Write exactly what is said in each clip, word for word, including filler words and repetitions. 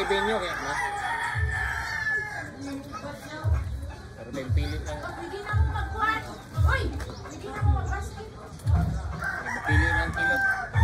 venue kaya na. Pero may pili lang. Hindi na mo magkuhan. Hoy! Hindi na mo mag-basket. Pili lang kilo.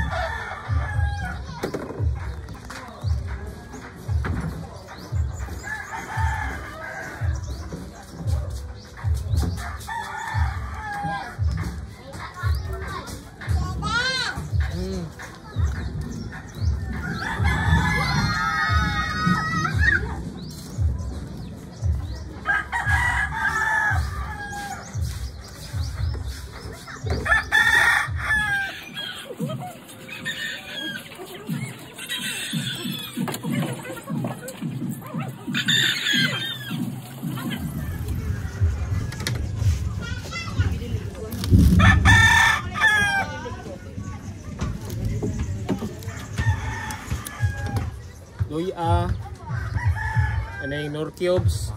Luya, ano yung nor cubes,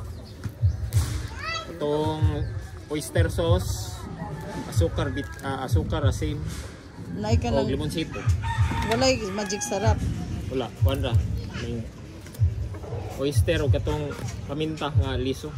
itong oyster sauce, asukar, bit, uh, asukar, asin, Naik ka o ng... limonsito. Walay magic sarap. Wala, wala. May oyster o katong paminta nga liso.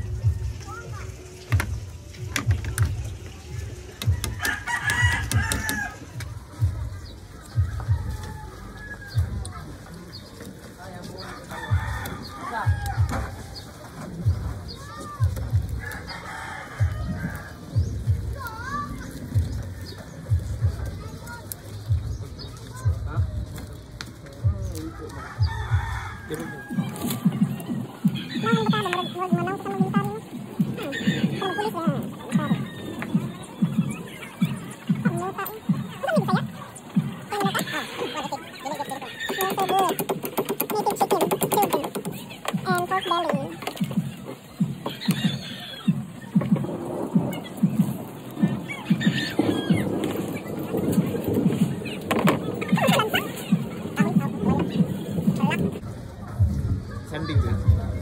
Sandig lang.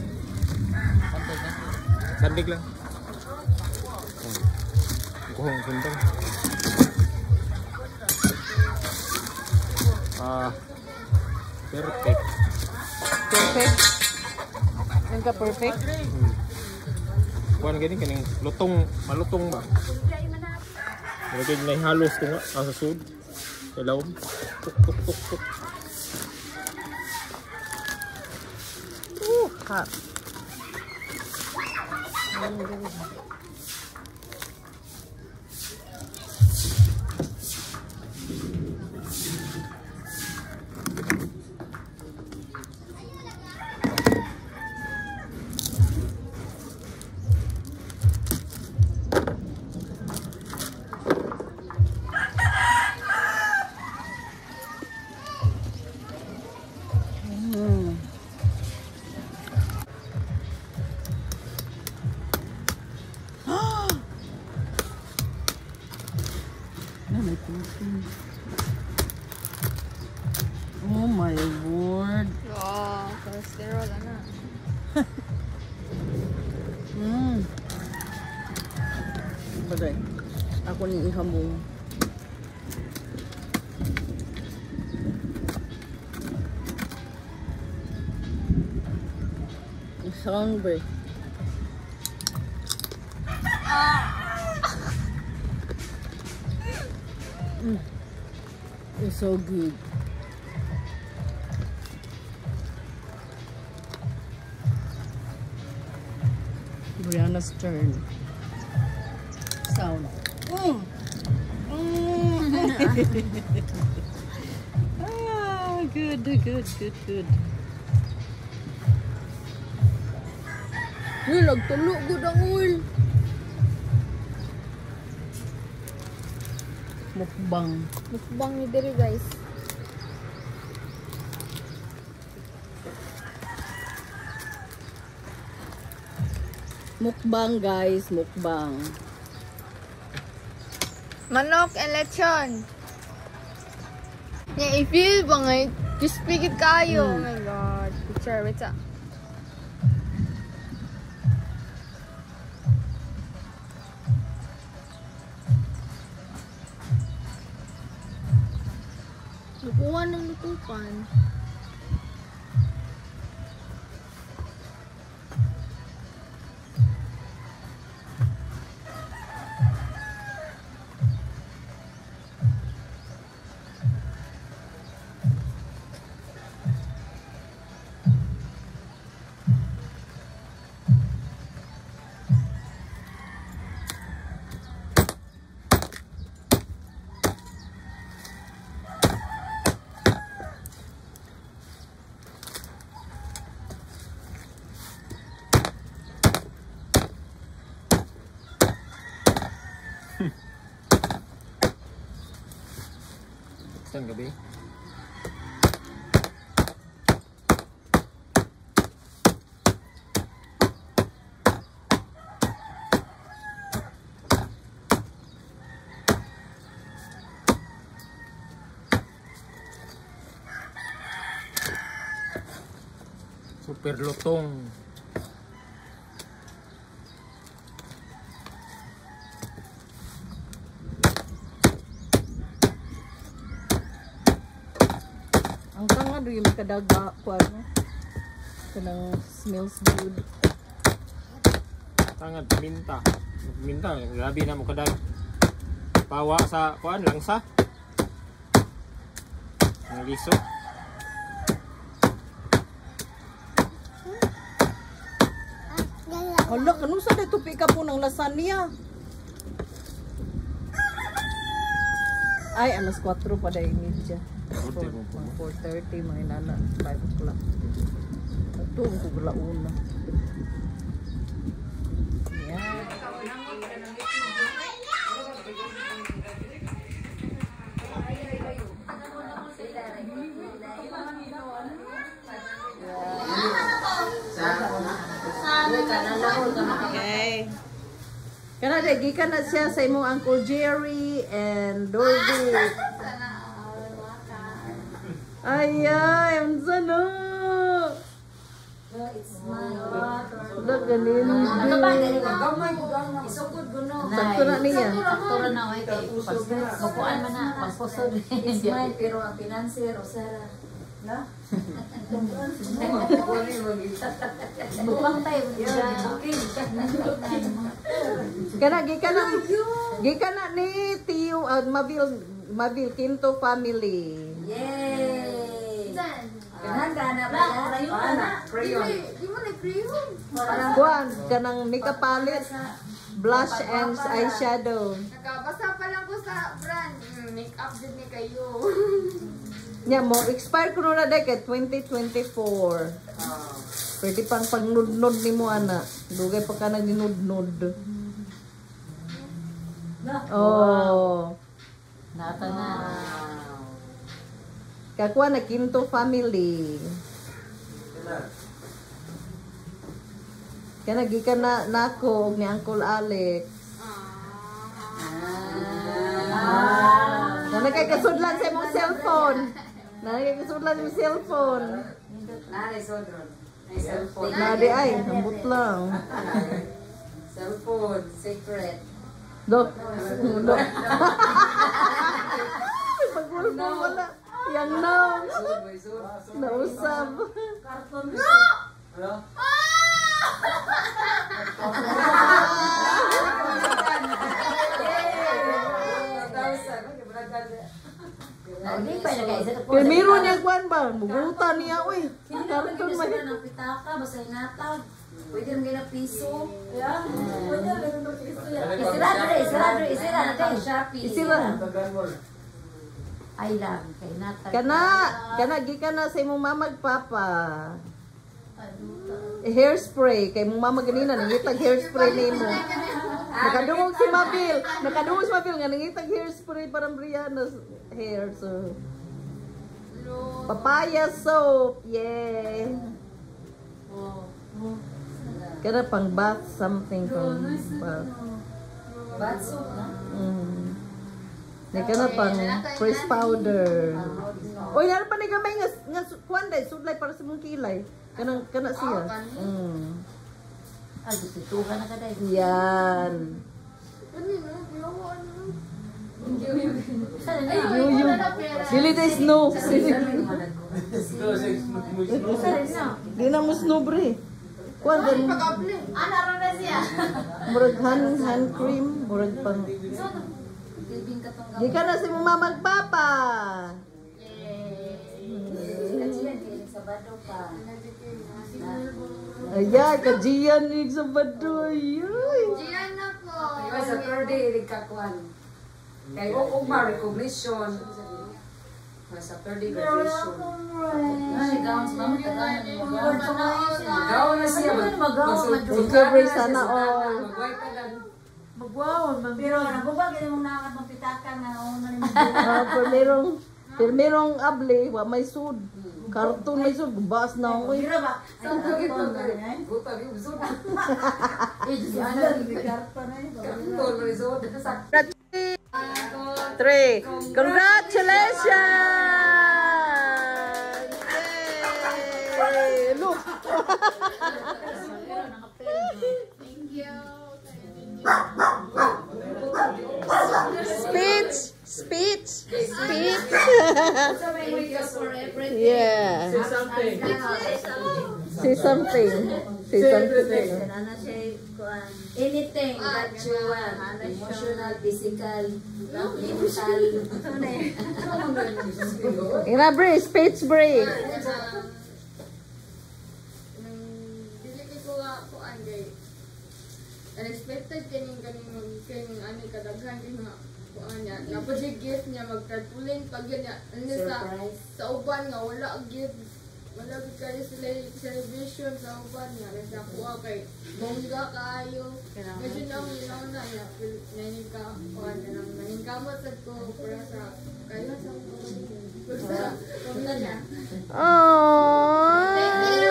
Sandig lang. Kuhong sundang. Ah, perfect. Perfect. Yan ka perfect? Hmm. Kuhan gani kaning lutong, malutong ba? Lagay na halos ko nga sa sud. Ilawom. Tuk tuk tuk tuk. Uh, hot. Oh my word. Wow, cholesterol na. Hmm. Bagay. Ako ni ihambong. Sound break. Mm. It's so good. Brianna's turn. Sound. Mm. Mm. Ah, good, good, good, good. Uy, nagtulo good ang oil. Mukbang. Mukbang ni diri guys. Mukbang guys, mukbang. Manok and lechon. Yeah, i-feel ba nga? Crispy gid kayo. Mm. Oh my god. Picture, wait sa. Lukuhan ng lutupan. Saan gabi? Super lutong. Ang tanga do yung kadaga ko ano. Kanang smells good. Tangan minta. Minta, grabe na mo kadag. Pawa sa kuan langsa. Ang liso. Hala, kanong sa dito pika po ng lasagna? Ay, alas kwatro pa dahil media. four thirty, mga inana. five o'clock. Ito, ang kuglauna. Yan. Okay. Kana dagi ka na siya sa imong Uncle Jerry and Dorby. Ay ay, ang sana. Sudah ganin. Ano ba dali ka? Gamay ko gamay. Isugod guno. Sakto na niya. Sakto na na ay kay pagkuan man na pagposod. Ismail pero ang financier o Sara. No? Bukang tayo. Kana gi kana gi kana ni Tio uh, Mabil Mabil Quinto family. Yay! Kanang gana ba? Ana, crayon. Di mo na crayon. Kuan kanang makeup palette, blush and eyeshadow. Nakabasa pa lang ko sa brand. Mm, make up din ni kayo. Nya mo expire kuno na dai kay twenty twenty-four. Pwede pang pangnudnod nimo ana. Dugay pa ka na ginudnod. Oh. Nata na. Kakuha na Quinto family. Kana gikan na nako og ni Uncle Alex. Ah. Na kay kasudlan sa imong cellphone. Na kay kasudlan sa imong cellphone. Nare sodron. Ay cellphone. Na di ay, ambot lang. Cellphone secret. Dok. Dok. Pagulpo wala. Yang no. Nausap. No! Kaya meron niya kuan ba? Mugutan niya, uy. Karton Pwede man. na ng pitaka, basta inatag. Pwede rin gina piso. Yeah. Pwede rin ng piso. Isira dre, isira dre, isira natin. Shopee. Isira. Ay lang, kay natag. Kana, kana gikan na sa imong mamag papa. Hairspray kay mong mama ganina nangitag hairspray nimo. Nakadungog si Mabil, nakadungog si Mabil nga nangitag hairspray parang Brianna's hair so. Papaya soap, yeah. Kana pang bath something pang bath. Bath soap na? Mm. Nika na pang fresh powder. Oy, naran pa ni gamay nga nga kuan dai sudlay para sa mong kilay. Kanang kana siya. Mm. Ay, gusto ka na ka dahil. Yan. Yuyu. Dili dai snow. Di na mo snow bre. Kuan gan Ana ron na siya. murag hand hand cream, murag pang. Pilbing ka tong Di ka na si mama magpapa. Sabado pa. Ayan, kajiyan ni sa badoy. Diyan na po. Iwa sa third day, nagkakuan. Kaya o ma recognition. Sa third day graduation. Ay, gowns ba? Tagalan mo gowns. Gawon na siya. Recovery sana all. Magway pa lang. Magwaw, Pero nagubag yung mong nakakad ng pitakan na una rin mo. Ah, pero merong Pero merong able, wa may sud. Karton may sud, bas na ako eh. Saan ka ito? Buta yung usod. Karton mo usod. Three. Congratulations! Yay! Look! Thank you. Speech! Speech! Speech! For everything. Yeah. Say something. Say something. Say something. Anything that you want, emotional, physical, mental. Ina break, speech break. Dili ko nga ko anday. Unexpected kaning kaning kaning ani kadaghan din nga kuan niya. Napod siya gift niya magtarpulin pag yun niya. Ano sa sa uban nga wala ang gift. Wala gid kayo sila celebration sa uban niya. Kasi ako kay bongga kaayo. Medyo nang ilaw na niya. Naning ka kuan na nang naning kamot sad ko para sa kayo sa para sa pamilya niya. Oh. Thank you.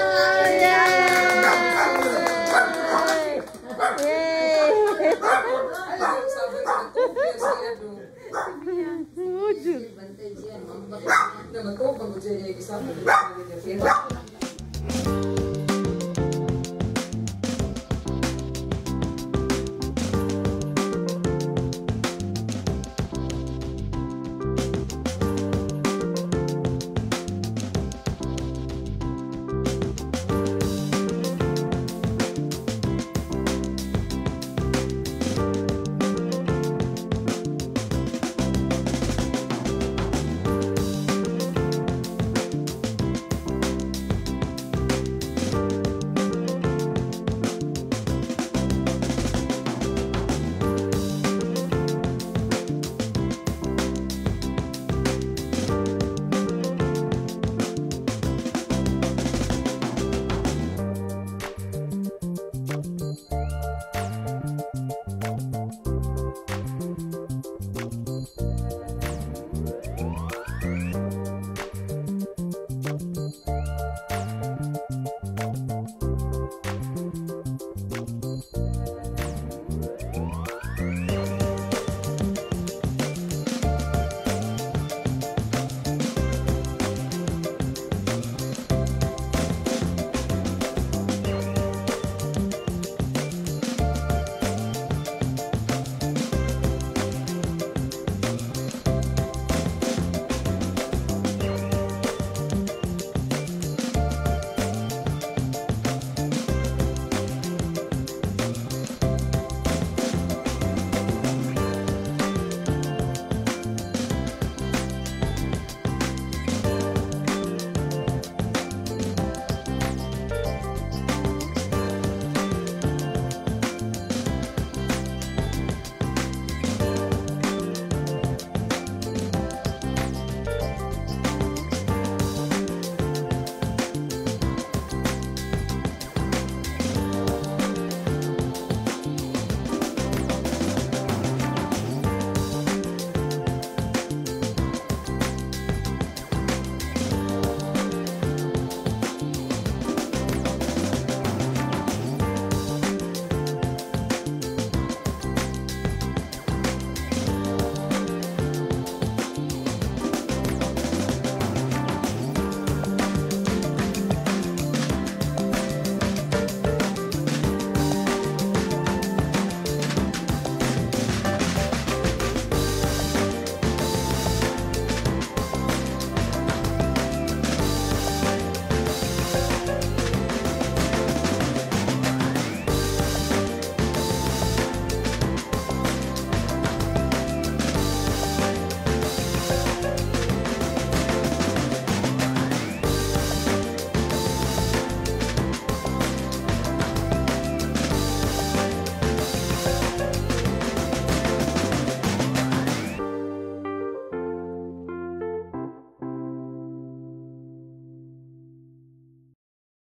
Yay! Sabi ko, compare siya doon. Oh, Jud. Na magkopang ko siya yung isang